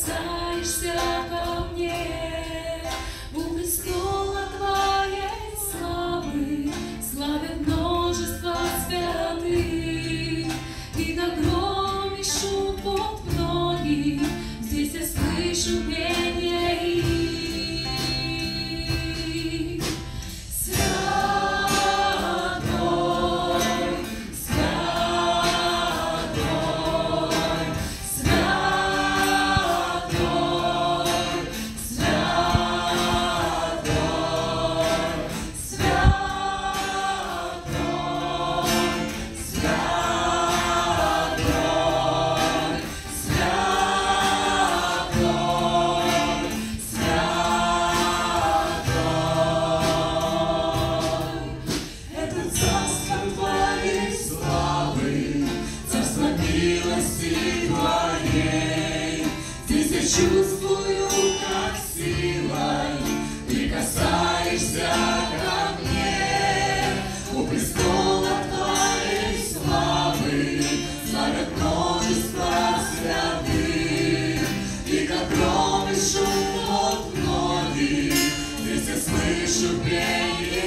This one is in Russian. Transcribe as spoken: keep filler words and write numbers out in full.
прикасаешься ко мне, у престола Твоей славы славят множество святых, и на громе шум под ноги, здесь я слышу пение их. Здесь я чувствую, как силой прикасаешься ко мне, у престола Твоей славы славят множество святых, и как гром и шум от многих, здесь я слышу пение.